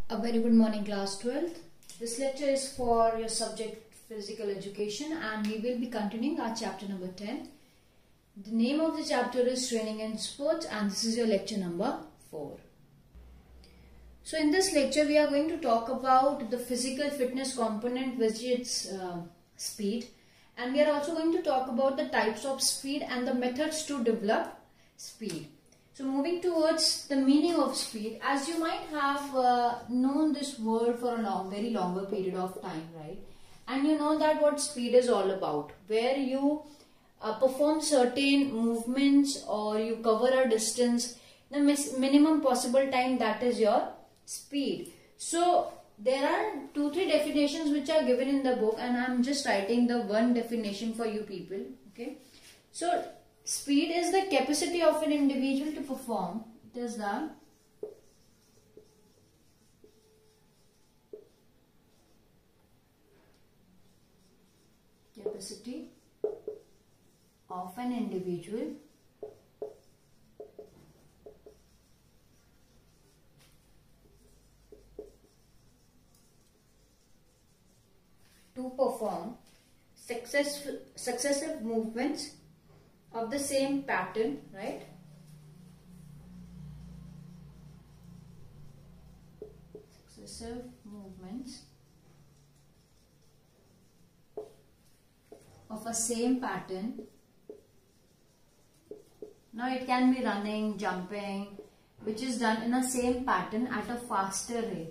A very good morning, class 12th. This lecture is for your subject physical education and we will be continuing our chapter number 10. The name of the chapter is training and sports and this is your lecture number 4. So in this lecture we are going to talk about the physical fitness component, which is speed, and we are also going to talk about the types of speed and the methods to develop speed. So moving towards the meaning of speed, as you might have known this word for a very longer period of time, right? And you know that what speed is all about, where you perform certain movements or you cover a distance, the minimum possible time, that is your speed. So there are 2-3 definitions which are given in the book and I am just writing the one definition for you people, okay? So speed is the capacity of an individual to perform. It is the capacity of an individual to perform successive movements of the same pattern, right? Successive movements of a same pattern. Now it can be running, jumping, which is done in a same pattern at a faster rate.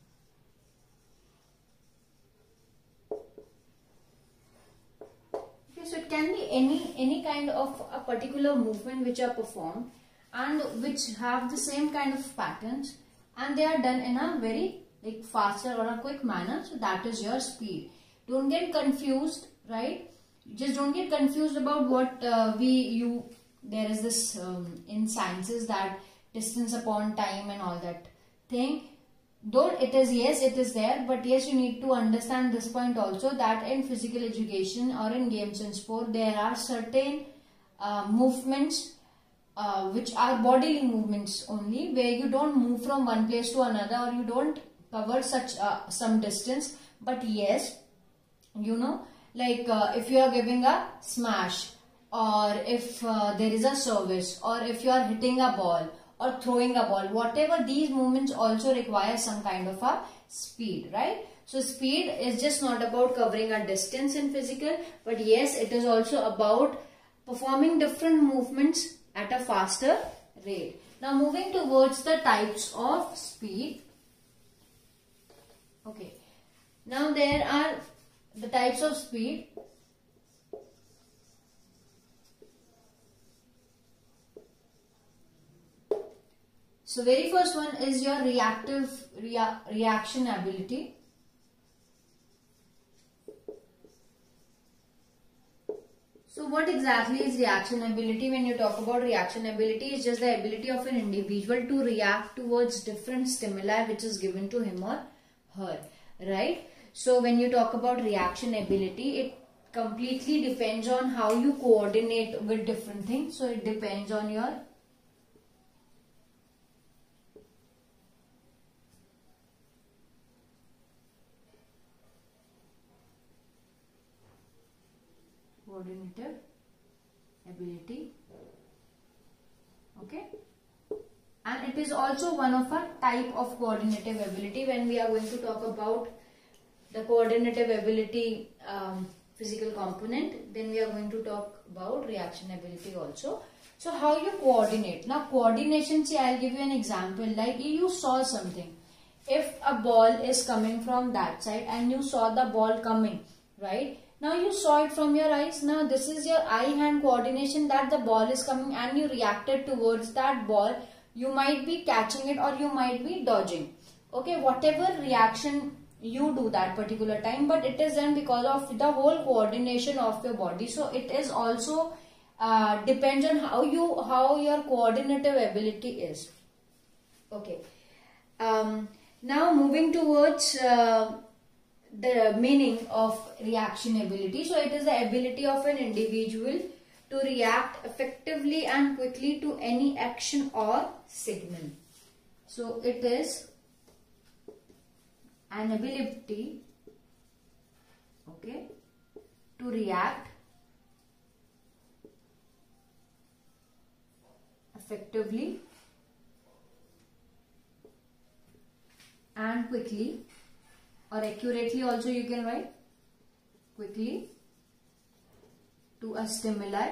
So it can be any kind of a particular movement which are performed and which have the same kind of patterns and they are done in a very faster or a quick manner. So that is your speed. Don't get confused, right? Just don't get confused about what there is this in sciences, that distance upon time and all that thing. Though it is, yes, it is there, but yes, you need to understand this point also, that in physical education or in games and sport, there are certain movements which are bodily movements only, where you don't move from one place to another or you don't cover such some distance. But yes, you know, if you are giving a smash, or if there is a service, or if you are hitting a ball or throwing a ball, whatever, these movements also require some kind of a speed, right? So speed is just not about covering a distance in physical, but yes, it is also about performing different movements at a faster rate. Now moving towards the types of speed. Okay, now there are the types of speed. So very first one is your reaction ability. So what exactly is reaction ability? When you talk about reaction ability, it's just the ability of an individual to react towards different stimuli which is given to him or her, right? So when you talk about reaction ability, it completely depends on how you coordinate with different things. So it depends on your coordinative ability, okay, and it is also one of a type of coordinative ability. When we are going to talk about the coordinative ability physical component, then we are going to talk about reaction ability also. So how you coordinate? Now coordination, see, I'll give you an example. Like you saw something, if a ball is coming from that side and you saw the ball coming, right? Now you saw it from your eyes. Now this is your eye-hand coordination, that the ball is coming and you reacted towards that ball. You might be catching it or you might be dodging. Okay, whatever reaction you do that particular time, but it is done because of the whole coordination of your body. So it is also depends on how your coordinative ability is. Okay. Now moving towards the meaning of reaction ability. So it is the ability of an individual to react effectively and quickly to any action or signal. So it is an ability, okay, to react effectively and quickly, or accurately also you can write, quickly to a stimuli.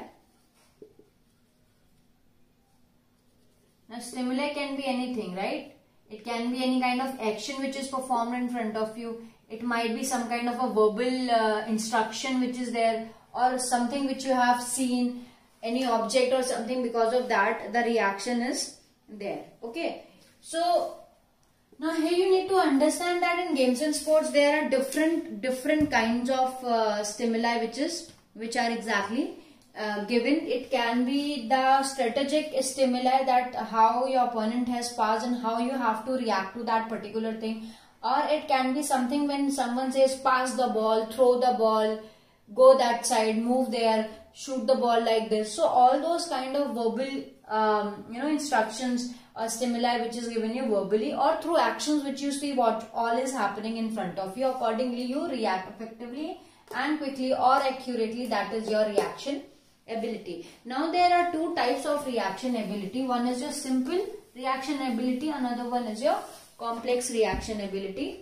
Now stimuli can be anything, right? It can be any kind of action which is performed in front of you. It might be some kind of a verbal instruction which is there, or something which you have seen, any object or something, because of that the reaction is there. Okay. So now here you need to understand that in games and sports there are different kinds of stimuli which are exactly given. It can be the strategic stimuli, that how your opponent has passed and how you have to react to that particular thing. Or it can be something when someone says pass the ball, throw the ball, go that side, move there, shoot the ball like this. So all those kind of verbal instructions or stimuli which is given you verbally or through actions which you see what all is happening in front of you. Accordingly you react effectively and quickly or accurately. That is your reaction ability. Now there are two types of reaction ability. One is your simple reaction ability, another one is your complex reaction ability.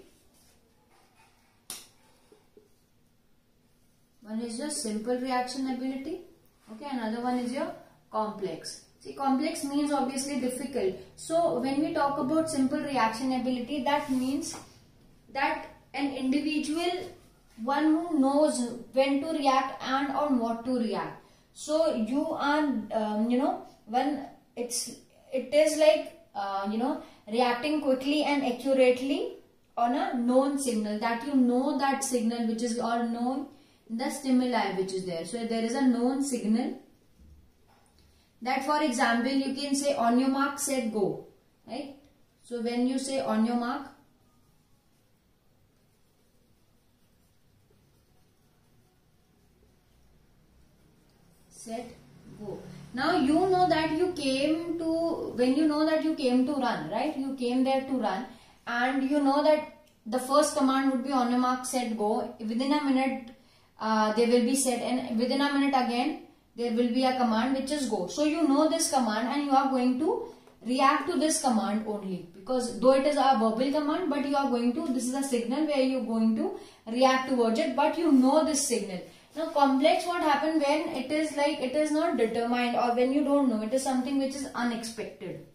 One is your simple reaction ability, okay, another one is your complex. See, complex means obviously difficult. So when we talk about simple reaction ability, that means that an individual, one who knows when to react and on what to react. So you are, when it is like, reacting quickly and accurately on a known signal, that you know that signal which is, or known the stimuli which is there. So there is a known signal, that for example you can say on your mark set go, right? So when you say on your mark set go, now you know that you came to, when you know that you came to run, right? You came there to run and you know that the first command would be on your mark set go. Within a minute they will be set, and within a minute again there will be a command which is go. So you know this command and you are going to react to this command only, because though it is a verbal command, but you are going to, this is a signal where you are going to react towards it, but you know this signal. Now complex, what happens when it is like, it is not determined, or when you don't know, it is something which is unexpected.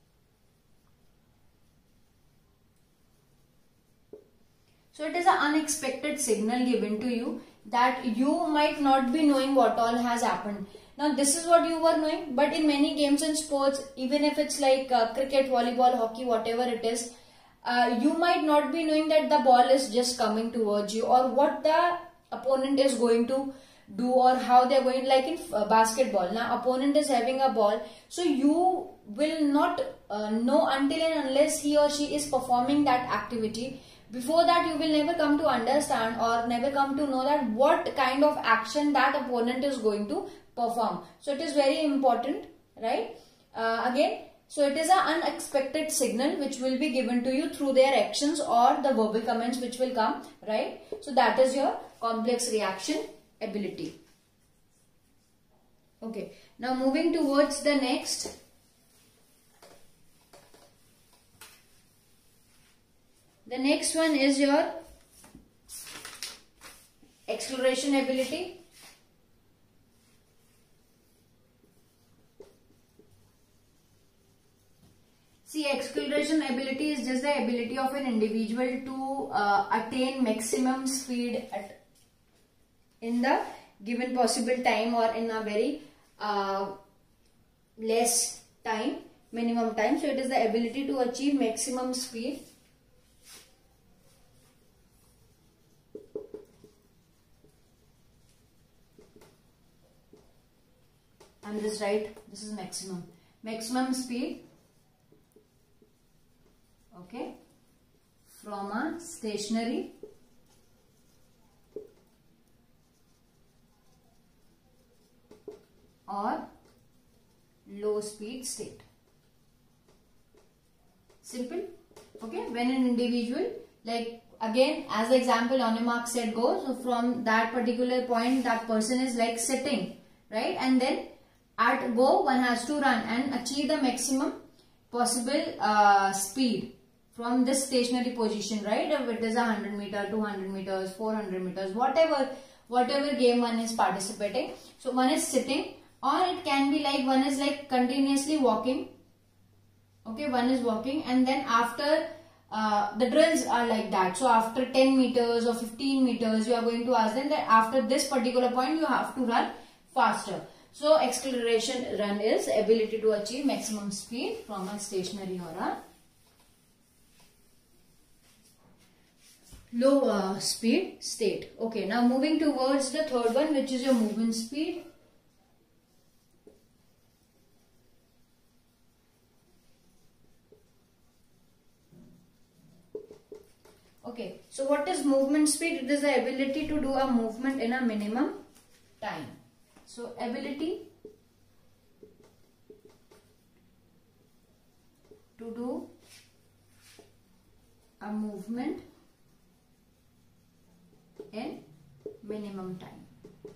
So it is an unexpected signal given to you, that you might not be knowing what all has happened. Now this is what you were knowing, but in many games and sports, even if it's like cricket, volleyball, hockey, whatever it is, you might not be knowing that the ball is just coming towards you, or what the opponent is going to do, or how they are going, like in basketball. Now opponent is having a ball, so you will not know until and unless he or she is performing that activity. Before that you will never come to understand or never come to know that what kind of action that opponent is going to perform. So it is very important, right? Again, so it is an unexpected signal which will be given to you through their actions or the verbal comments which will come, right? So that is your complex reaction ability. Okay, now moving towards the next. The next one is your acceleration ability. See, acceleration ability is just the ability of an individual to attain maximum speed in the given possible time, or in a very less time, minimum time. So it is the ability to achieve maximum speed and this, right, this is maximum speed, okay, from a stationary or low speed state. Simple. Okay, when an individual, like again, as the example on a mark set goes, so from that particular point, that person is like sitting, right? And then at go, one has to run and achieve the maximum possible speed from this stationary position, right? If it is 100 meter, 200 meters, 400 meters, whatever game one is participating. So one is sitting, or it can be like one is like continuously walking. Okay, one is walking, and then after the drills are like that. So after 10 meters or 15 meters, you are going to ask them that after this particular point, you have to run faster. So acceleration run is ability to achieve maximum speed from a stationary or a low speed state. Okay, now moving towards the third one, which is your movement speed. Okay, so what is movement speed? It is the ability to do a movement in a minimum time. So ability to do a movement in minimum time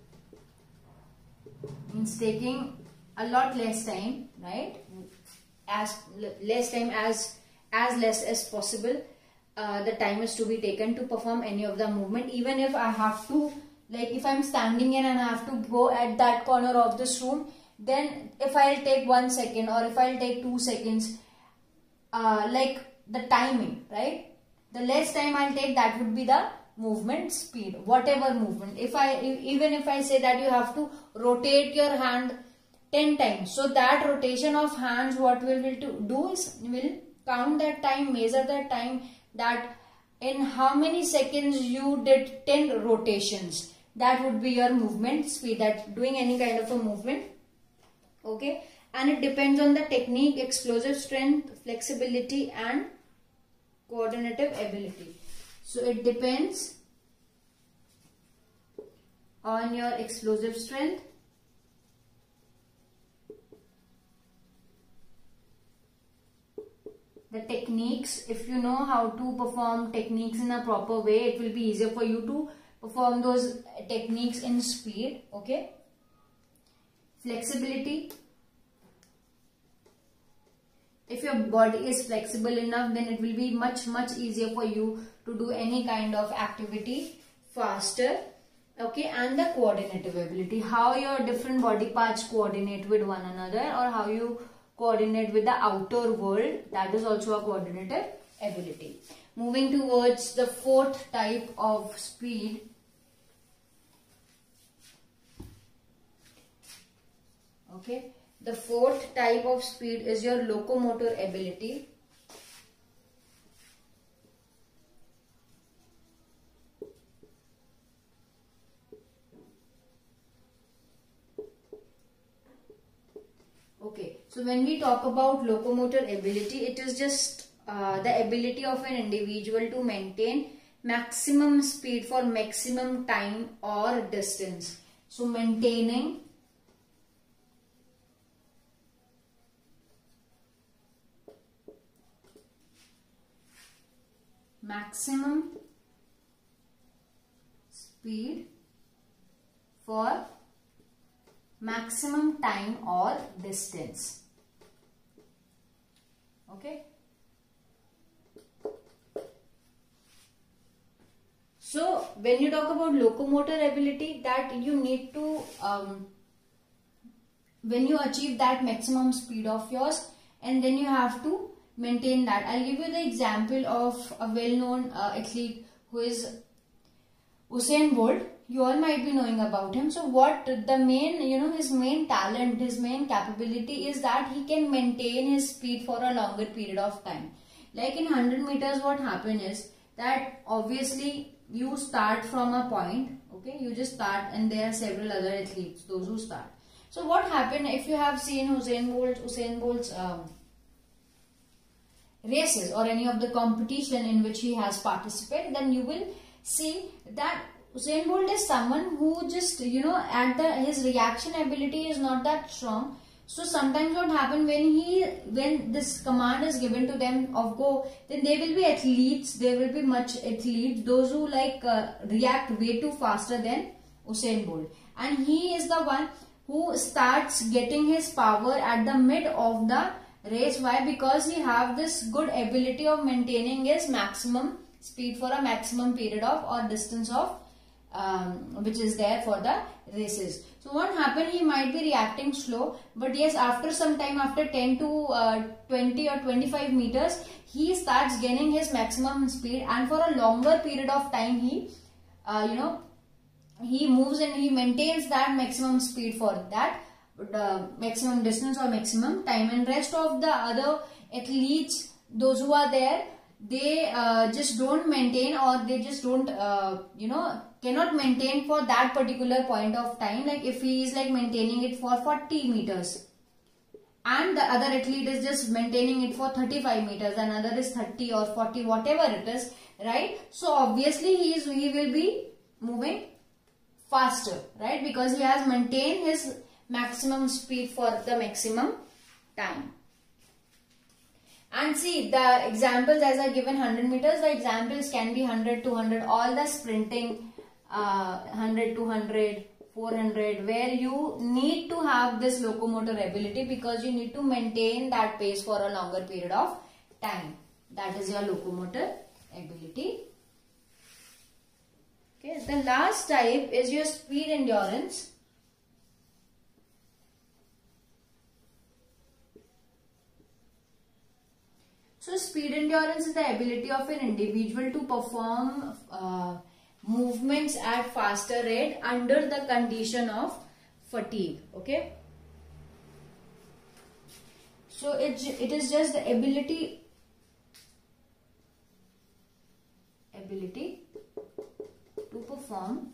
means taking a lot less time, right? As less time as less as possible. The time is to be taken to perform any of the movement. Even if I have to, like if I'm standing in and I have to go at that corner of this room, then if I'll take 1 second or if I'll take 2 seconds, like the timing, right? The less time I'll take, that would be the movement speed, whatever movement. Even if I say that you have to rotate your hand 10 times, so that rotation of hands, what will do is will count that time, measure that time, that in how many seconds you did 10 rotations. That would be your movement speed, that doing any kind of a movement. Okay, and it depends on the technique, explosive strength, flexibility and coordinative ability. So it depends on your explosive strength, the techniques. If you know how to perform techniques in a proper way, it will be easier for you to perform those techniques in speed. Okay, flexibility. If your body is flexible enough, then it will be much easier for you to do any kind of activity faster. Okay, and the coordinative ability, how your different body parts coordinate with one another, or how you coordinate with the outer world, that is also a coordinative ability. Moving towards the fourth type of speed. Okay, the fourth type of speed is your locomotor ability. Okay, so when we talk about locomotor ability, it is just the ability of an individual to maintain maximum speed for maximum time or distance. So maintaining maximum speed for maximum time or distance. Okay. So when you talk about locomotor ability, that you need to when you achieve that maximum speed of yours, and then you have to maintain that. I'll give you the example of a well-known athlete who is Usain Bolt. You all might be knowing about him. So what the main, his main talent, his main capability is that he can maintain his speed for a longer period of time. Like in 100 meters, what happens is that obviously you start from a point, okay, you just start, and there are several other athletes, those who start. So what happened, if you have seen Usain Bolt's races or any of the competition in which he has participated, then you will see that Usain Bolt is someone who just, his reaction ability is not that strong. So sometimes what happen when this command is given to them of go, then there will be athletes, there will be much athletes, those who like react way too faster than Usain Bolt, and he is the one who starts getting his power at the mid of the race. Why? Because he have this good ability of maintaining his maximum speed for a maximum period of or distance of which is there for the races. So what happened, he might be reacting slow, but yes, after some time, after 10 to 20 or 25 meters, he starts gaining his maximum speed, and for a longer period of time he he moves and he maintains that maximum speed for that maximum distance or maximum time. And rest of the other athletes, those who are there, they just don't maintain, or they just don't cannot maintain for that particular point of time. Like if he is like maintaining it for 40 meters and the other athlete is just maintaining it for 35 meters, another is 30 or 40, whatever it is, right? So obviously he will be moving faster, right? Because he has maintained his maximum speed for the maximum time. And see, the examples as I given 100 meters, the examples can be 100, 200, all the sprinting 100, 200, 400, where you need to have this locomotor ability, because you need to maintain that pace for a longer period of time. That is your locomotor ability. Okay, the last type is your speed endurance. So speed endurance is the ability of an individual to perform movements at faster rate under the condition of fatigue. Okay. So it is just the ability to perform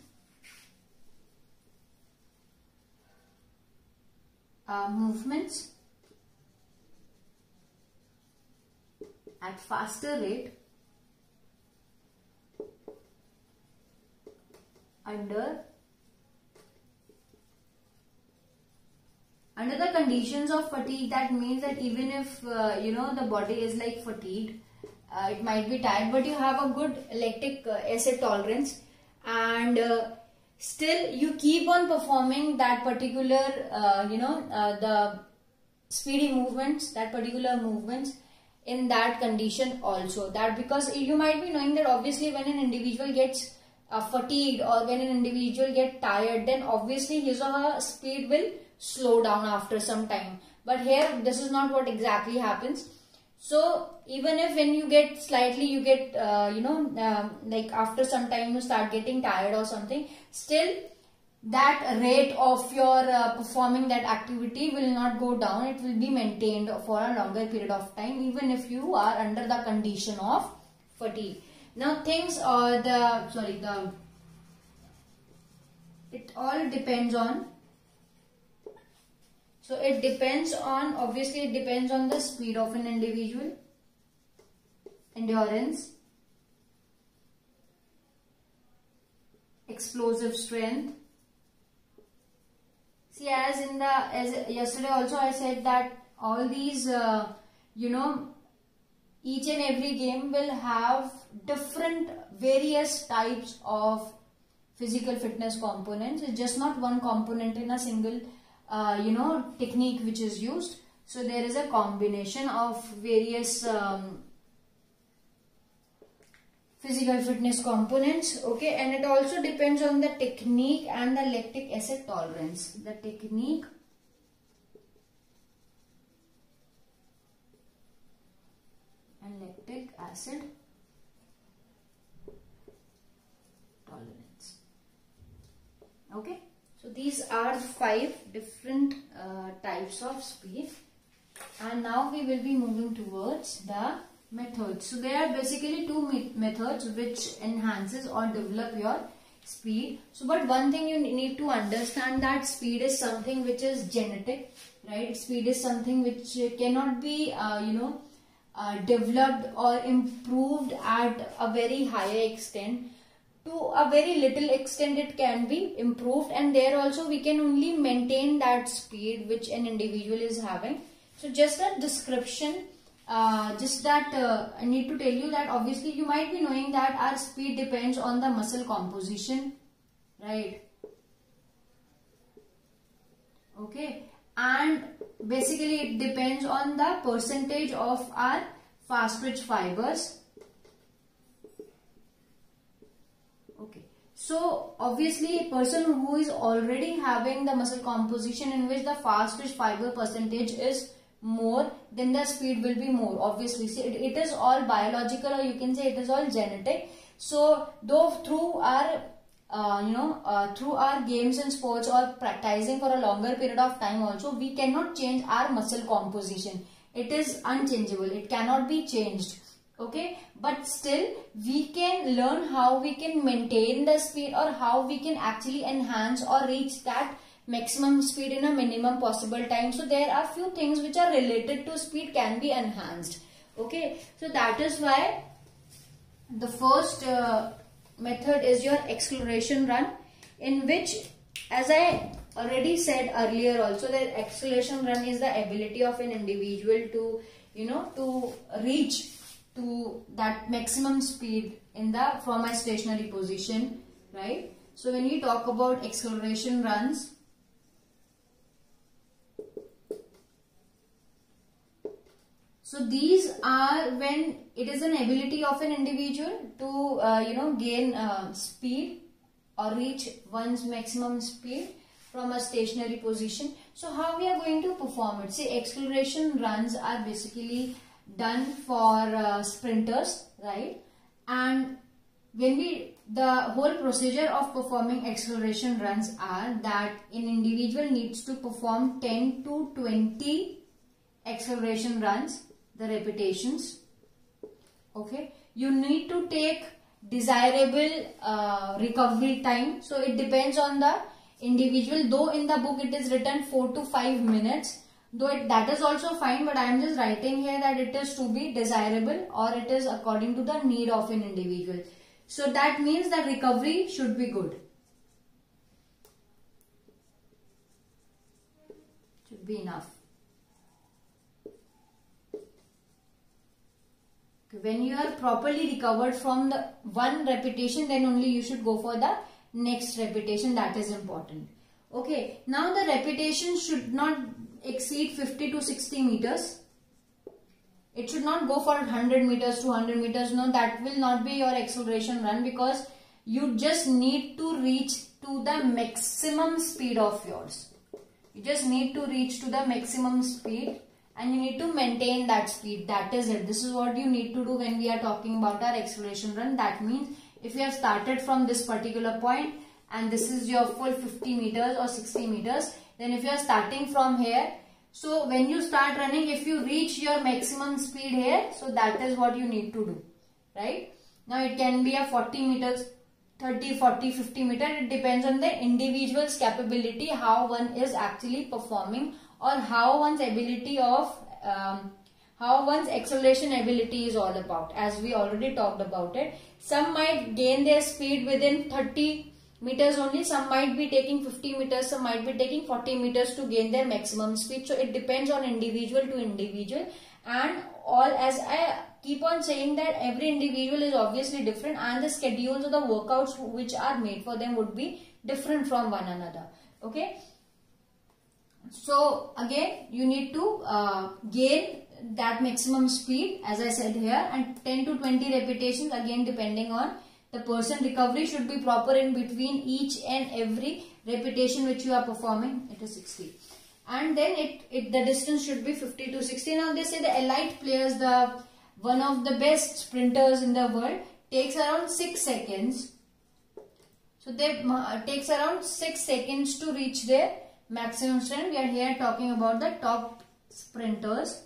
movements at faster rate under the conditions of fatigue. That means that even if the body is like fatigued, it might be tired, but you have a good lactic acid tolerance, and still you keep on performing that particular the speedy movements, that particular movements in that condition also. That because you might be knowing that obviously when an individual gets fatigued or when an individual gets tired, then obviously his or her speed will slow down after some time. But here this is not what exactly happens. So even if when you get slightly, you get like after some time you start getting tired or something, still that rate of your performing that activity will not go down. It will be maintained for a longer period of time, even if you are under the condition of fatigue. Now things are it all depends on, so it depends on, obviously it depends on the speed of an individual, endurance, explosive strength. See, as yesterday also I said that all these each and every game will have different various types of physical fitness components. It's just not one component in a single technique which is used. So there is a combination of various physical fitness components. Okay, and it also depends on the technique and the lactic acid tolerance. The technique and lactic acid tolerance. Okay, so these are 5 different types of speed, and now we will be moving towards the methods. So there are basically 2 methods which enhances or develop your speed. So but one thing you need to understand, that speed is something which is genetic, right? Speed is something which cannot be developed or improved at a very higher extent. to a very little extent it can be improved, and there also we can only maintain that speed which an individual is having. So just a description, just that I need to tell you that obviously you might be knowing that our speed depends on the muscle composition, right? Okay, and basically it depends on the percentage of our fast twitch fibers. Okay, so obviously a person who is already having the muscle composition in which the fast twitch fiber percentage is more, then the speed will be more. Obviously, see, it is all biological, or you can say it is all genetic. So though through our through our games and sports or practicing for a longer period of time also, we cannot change our muscle composition. It is unchangeable. It cannot be changed. Okay, but still we can learn how we can maintain the speed, or how we can actually enhance or reach that maximum speed in a minimum possible time. So there are few things which are related to speed can be enhanced. Okay, so that is why the first method is your acceleration run, in which, as I already said earlier also, that acceleration run is the ability of an individual to, to reach to that maximum speed in the from a stationary position, right? So when we talk about acceleration runs, so these are when it is an ability of an individual to gain speed or reach one's maximum speed from a stationary position. So how we are going to perform it? See, acceleration runs are basically done for sprinters, right? And when the whole procedure of performing acceleration runs are that an individual needs to perform 10 to 20 acceleration runs, the repetitions. Okay, you need to take desirable recovery time. So it depends on the individual, though in the book it is written 4 to 5 minutes, though that is also fine, but I am just writing here that it is to be desirable, or it is according to the need of an individual. So that means that recovery should be good, should be enough. When you are properly recovered from the one repetition, then only you should go for the next repetition. That is important. Okay, now the repetition should not exceed 50 to 60 meters. It should not go for 100 meters, 200 meters. No, that will not be your acceleration run, because you just need to reach to the maximum speed of yours. You just need to reach to the maximum speed, and you need to maintain that speed. That is it. This is what you need to do when we are talking about our acceleration run. That means if you have started from this particular point and this is your full 50 meters or 60 meters, then if you are starting from here, so when you start running, if you reach your maximum speed here, so that is what you need to do, right? Now it can be a 40 meters, 30, 40, 50 meters. It depends on the individual's capability, how one is actually performing, or how one's ability of, how one's acceleration ability is all about, as we already talked about it. Some might gain their speed within 30 meters only, some might be taking 50 meters, some might be taking 40 meters to gain their maximum speed. So it depends on individual to individual, and all, as I keep on saying, that every individual is obviously different, and the schedules of the workouts which are made for them would be different from one another. Okay, so again you need to gain that maximum speed, as I said here, and 10 to 20 repetitions, again depending on the person. Recovery should be proper in between each and every repetition which you are performing. It is 60, and then the distance should be 50 to 60. Now they say the elite players, the one of the best sprinters in the world, takes around 6 seconds. So they takes around 6 seconds to reach their maximum strength. We are here talking about the top sprinters.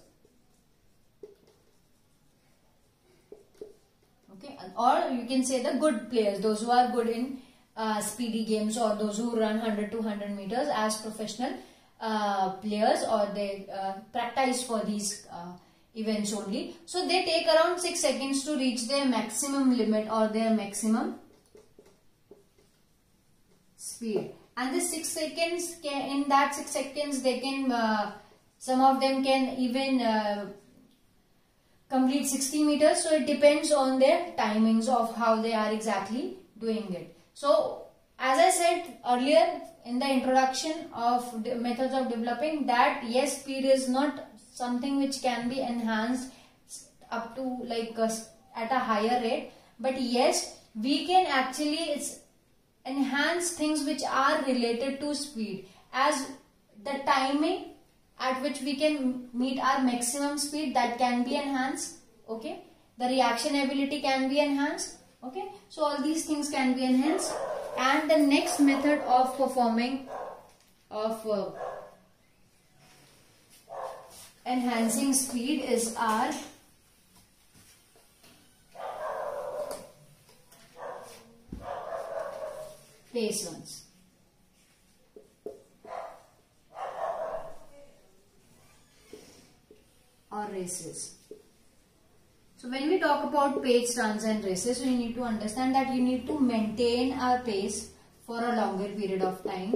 Okay, or you can say the good players, those who are good in speedy games, or those who run 100 to 100 meters as professional players, or they practice for these events only. So they take around 6 seconds to reach their maximum limit or their maximum speed. And the 6 seconds, in that 6 seconds they can, some of them can even complete 60 meters. So it depends on their timings of how they are exactly doing it. So as I said earlier in the introduction of methods of developing, that yes, speed is not something which can be enhanced up to like at a higher rate, but yes, we can actually enhance things which are related to speed, as the timing at which we can meet our maximum speed, that can be enhanced. Okay, the reaction ability can be enhanced. Okay, so all these things can be enhanced. And the next method of performing of enhancing speed is our pace runs. Or races. So when we talk about pace runs and races, we need to understand that you need to maintain our pace for a longer period of time,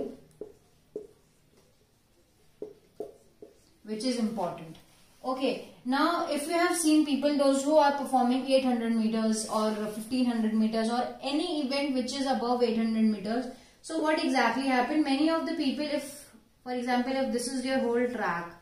which is important. Okay, now if you have seen people, those who are performing 800 meters or 1500 meters or any event which is above 800 meters, so what exactly happened? Many of the people, if for example, if this is your whole track,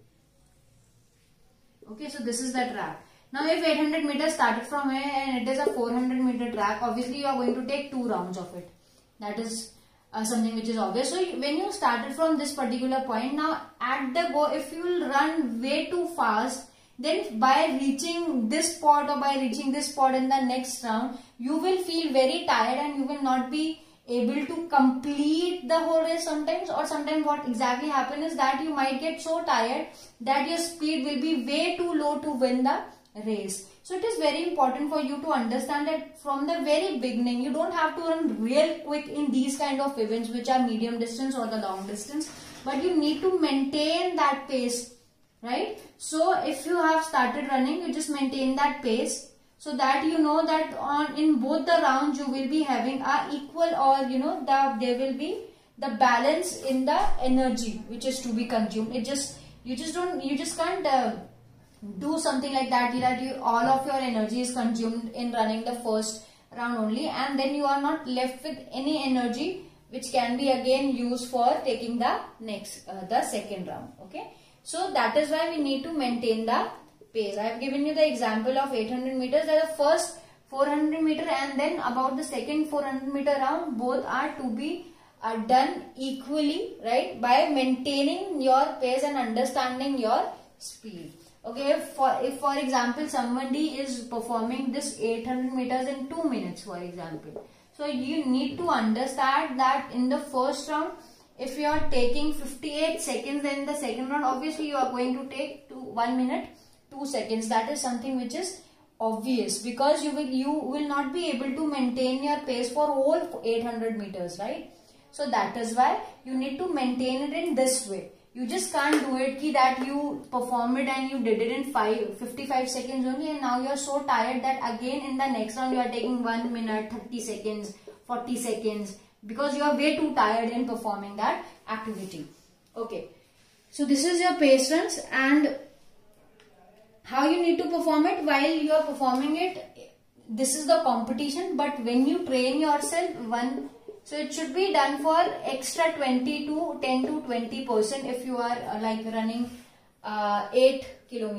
okay, so this is the track. Now if 800 meters started from here and it is a 400 meter track, obviously you are going to take 2 rounds of it. That is something which is obvious. So when you started from this particular point, now at the go, if you will run way too fast, then by reaching this spot or by reaching this spot in the next round, you will feel very tired and you will not be able to complete the whole race sometimes. Or sometimes what exactly happens is that you might get so tired that your speed will be way too low to win the race. So it is very important for you to understand that from the very beginning, you don't have to run real quick in these kind of events which are medium distance or the long distance, but you need to maintain that pace, right? So if you have started running, you just maintain that pace, so that you know that in both the rounds you will be having a equal, or there will be the balance in the energy which is to be consumed. You just can't do something like that all of your energy is consumed in running the first round only, and then you are not left with any energy which can be again used for taking the next the second round. Okay, so that is why we need to maintain the pace. I have given you the example of 800 meters. That the first 400 meter and then about the second 400 meter round, both are to be done equally, right, by maintaining your pace and understanding your speed. Okay, if for example somebody is performing this 800 meters in 2 minutes, for example, so you need to understand that in the first round, if you are taking 58 seconds, then in the second round obviously you are going to take 1 minute 2 seconds. That is something which is obvious, because you will not be able to maintain your pace for whole 800 meters, right? So that is why you need to maintain it in this way. You just can't do it that you perform it and you did it in 55 seconds only, and now you are so tired that again in the next round you are taking 1 minute, 30 seconds, 40 seconds, because you are way too tired in performing that activity. Okay, so this is your pace runs, and how you need to perform it. While you are performing it, this is the competition, but when you train yourself, so it should be done for extra 10 to 20% if you are like running 800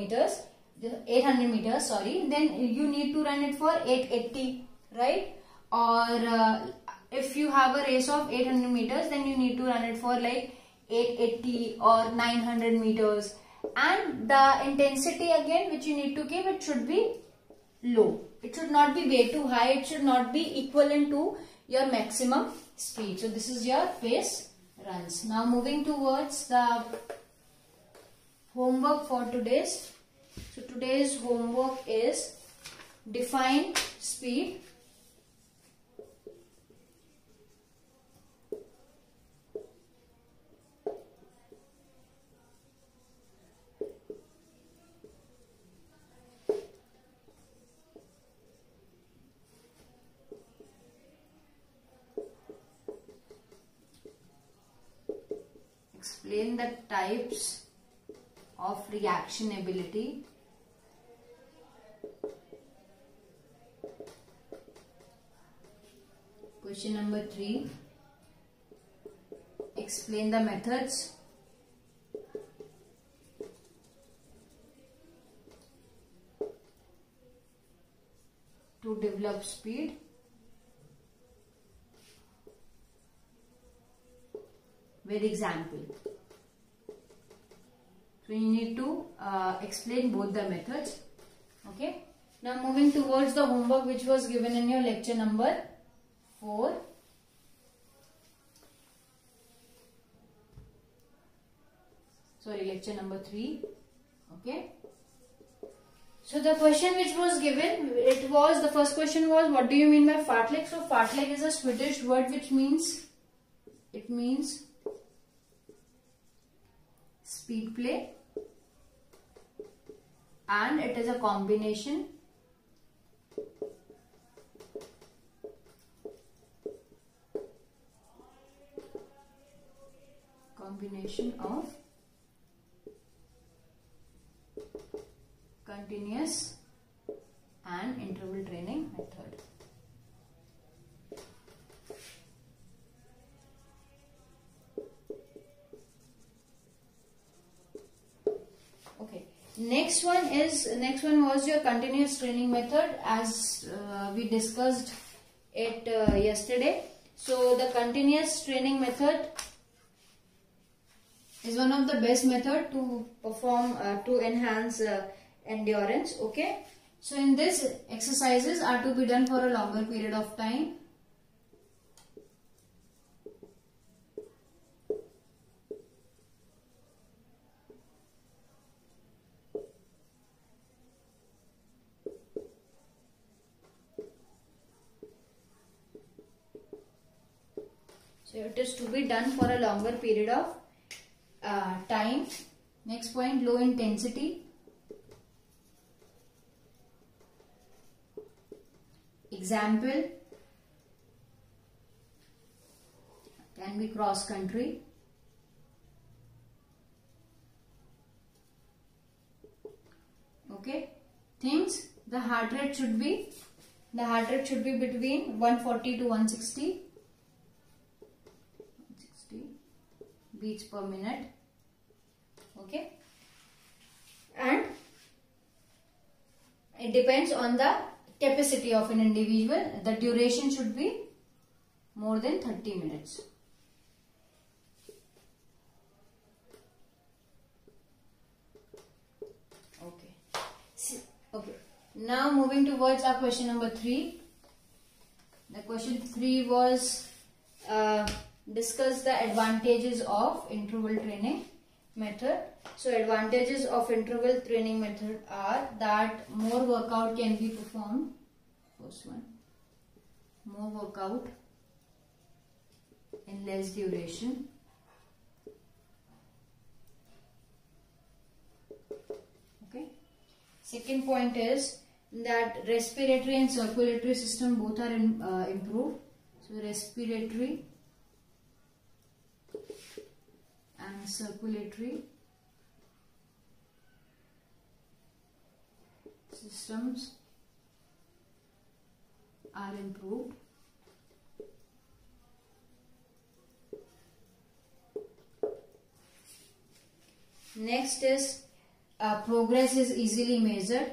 meters, sorry, then you need to run it for 880, right? Or if you have a race of 800 meters, then you need to run it for like 880 or 900 meters. And the intensity again which you need to keep, it should be low. It should not be way too high. It should not be equivalent to your maximum speed. So this is your pace runs. Now moving towards the homework for today's. So today's homework is define speed, Explain the types of reactionability. Question number 3. Explain the methods. To develop speed. With example. So you need to explain both the methods. Okay. Now moving towards the homework which was given in your lecture number 4. Sorry, lecture number 3. Okay. So the question which was given, the first question was, what do you mean by fartlek? So fartlek is a Swedish word which means, it means speed play, and it is a combination of continuous and interval training method. Okay. Next one was your continuous training method, as we discussed it yesterday. So the continuous training method is one of the best method to perform to enhance endurance. Okay. So in this, exercises are to be done for a longer period of time. So it is to be done for a longer period of time. Next point, low intensity. Example can be cross country. Okay. Things, the heart rate should be between 140 to 160 beats per minute. Okay. And it depends on the capacity of an individual. The duration should be more than 30 minutes. Okay. Now moving towards our question number 3. The question 3 was discuss the advantages of interval training method. So advantages of interval training method are that more workout can be performed. First one, more workout in less duration. Okay. Second point is that respiratory and circulatory system both are improved. So respiratory and circulatory systems are improved. Next is progress is easily measured.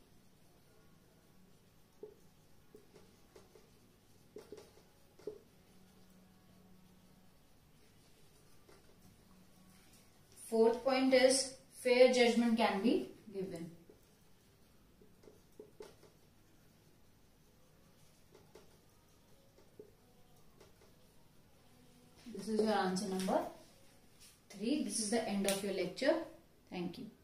Fourth point is fair judgment can be given. This is your answer number 3. This is the end of your lecture. Thank you.